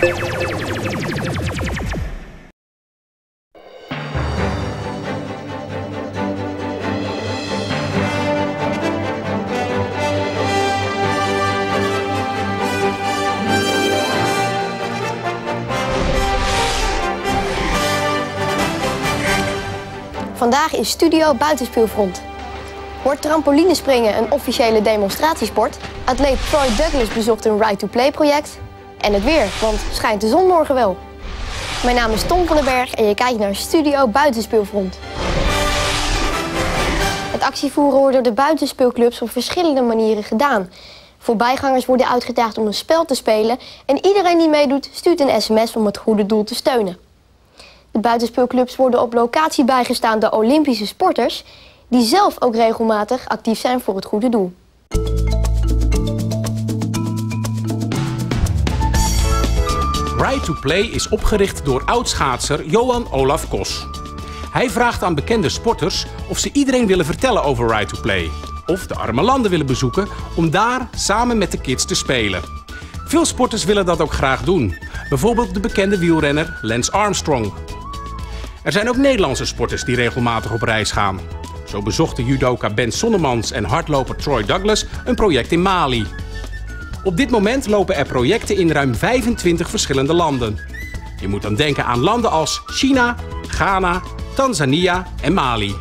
Vandaag is Studio Buitenspeelfront. Wordt trampolinespringen een officiële demonstratiesport? Atleet Troy Douglas bezocht een Right2Play project. En het weer, want schijnt de zon morgen wel. Mijn naam is Tom van den Berg en je kijkt naar Studio Buitenspeelfront. Het actievoeren wordt door de buitenspeelclubs op verschillende manieren gedaan. Voorbijgangers worden uitgedaagd om een spel te spelen en iedereen die meedoet stuurt een sms om het goede doel te steunen. De buitenspeelclubs worden op locatie bijgestaan door Olympische sporters die zelf ook regelmatig actief zijn voor het goede doel. Right2Play is opgericht door oud-schaatser Johan Olaf Kos. Hij vraagt aan bekende sporters of ze iedereen willen vertellen over Right2Play. Of de arme landen willen bezoeken om daar samen met de kids te spelen. Veel sporters willen dat ook graag doen. Bijvoorbeeld de bekende wielrenner Lance Armstrong. Er zijn ook Nederlandse sporters die regelmatig op reis gaan. Zo bezochten judoka Ben Sonnemans en hardloper Troy Douglas een project in Mali. Op dit moment lopen er projecten in ruim 25 verschillende landen. Je moet dan denken aan landen als China, Ghana, Tanzania en Mali.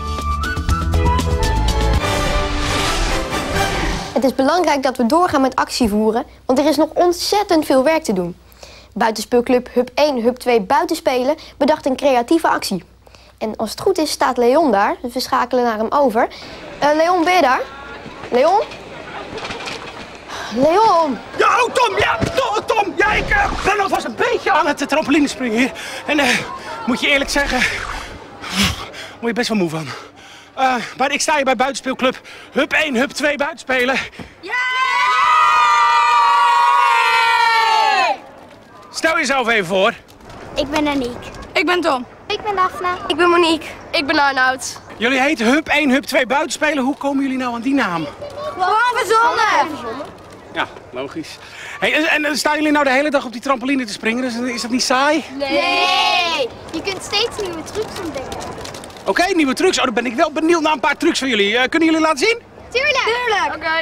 Het is belangrijk dat we doorgaan met actie voeren, want er is nog ontzettend veel werk te doen. Buitenspeelclub Hub 1, Hub 2 Buitenspelen bedacht een creatieve actie. En als het goed is staat Leon daar, dus we schakelen naar hem over. Leon, ben je daar? Leon? Leon! Ja, oh, Tom! Ja, Tom! Ja, ik ben alvast een beetje aan het trampolinespringen hier. En moet je eerlijk zeggen, word je best wel moe van. Maar ik sta hier bij Buitenspeelclub Hub 1, Hub 2 Buitenspelen. Yeah! Stel jezelf even voor. Ik ben Aniek. Ik ben Tom. Ik ben Daphne. Ik ben Monique. Ik ben Arnoud. Jullie heten Hub 1, Hub 2 Buitenspelen. Hoe komen jullie nou aan die naam? Gewoon verzonnen. Ja, logisch. Hey, en staan jullie nou de hele dag op die trampoline te springen? Is dat niet saai? Nee. Je kunt steeds nieuwe trucs ontdekken. Oké, nieuwe trucs. Oh, dan ben ik wel benieuwd naar een paar trucs van jullie. Kunnen jullie laten zien? Tuurlijk. Oké.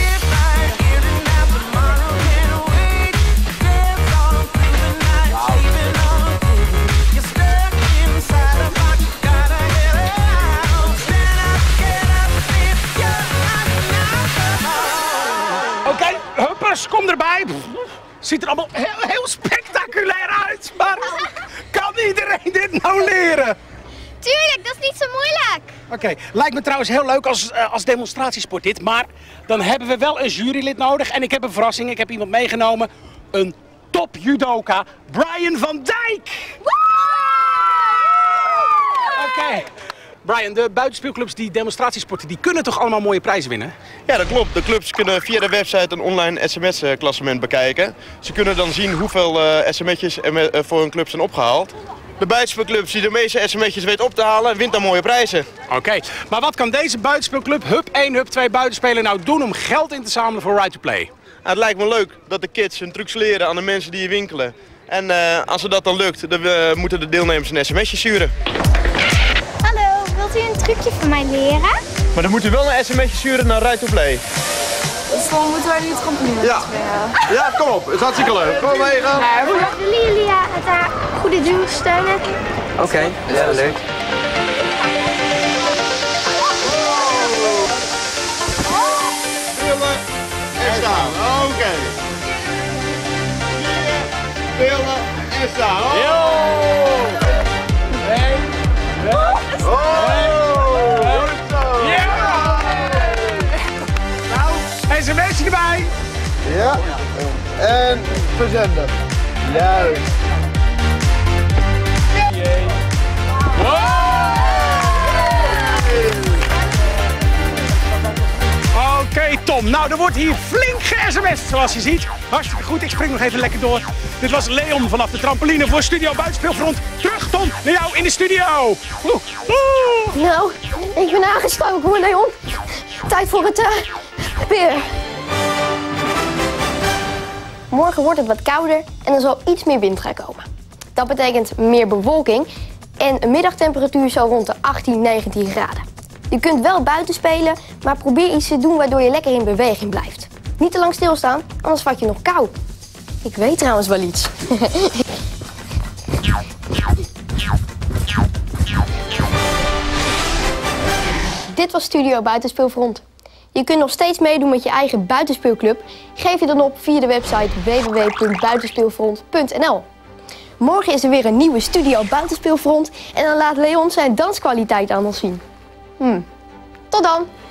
Oké, huppers, kom erbij. Ziet er allemaal heel spectaculair uit. Maar kan iedereen dit nou leren? Tuurlijk, dat is niet zo moeilijk. Oké, lijkt me trouwens heel leuk als demonstratiesport dit. Maar dan hebben we wel een jurylid nodig. En ik heb een verrassing. Ik heb iemand meegenomen. Een top judoka, Brian van Dijk. Oké. Brian, de buitenspeelclubs die demonstratiesporten, die kunnen toch allemaal mooie prijzen winnen? Ja, dat klopt. De clubs kunnen via de website een online sms-klassement bekijken. Ze kunnen dan zien hoeveel sms'jes er voor hun club zijn opgehaald. De buitenspeelclubs die de meeste sms'jes weet op te halen, wint dan mooie prijzen. Oké, maar wat kan deze buitenspeelclub Hub 1, Hub 2 Buitenspelen nou doen om geld in te zamelen voor Right2Play? Nou, het lijkt me leuk dat de kids hun trucs leren aan de mensen die hier winkelen. En als het dat dan lukt, dan moeten de deelnemers een sms'je sturen. Hallo, wilt u een trucje van mij leren? Maar dan moet u wel een sms'je sturen naar Right2Play. Dus dan moeten wij nu trampoline springen. Ja, kom op. Het is hartstikke leuk. Kom mee, gaan. Willen jullie het haar goede doel steunen? Oké, ja, leuk. Willen en staan. Oké. Willen en staan. sms'je erbij. Ja. En verzenden. Juist. Oké, Tom. Nou, er wordt hier flink ge-sms'd, zoals je ziet. Hartstikke goed. Ik spring nog even lekker door. Dit was Leon vanaf de trampoline voor Studio Buitenspelfront. Terug, Tom, naar jou in de studio. Nou, ik ben aangestoken hoor, Leon. Tijd voor het weer. Morgen wordt het wat kouder en er zal iets meer wind gaan komen. Dat betekent meer bewolking en een middagtemperatuur zo rond de 18, 19 graden. Je kunt wel buiten spelen, maar probeer iets te doen waardoor je lekker in beweging blijft. Niet te lang stilstaan, anders vat je nog kou. Ik weet trouwens wel iets. Dit was Studio Buitenspeelfront. Je kunt nog steeds meedoen met je eigen buitenspeelclub. Geef je dan op via de website www.buitenspeelfront.nl. Morgen is er weer een nieuwe Studio Buitenspeelfront en dan laat Leon zijn danskwaliteit aan ons zien. Tot dan!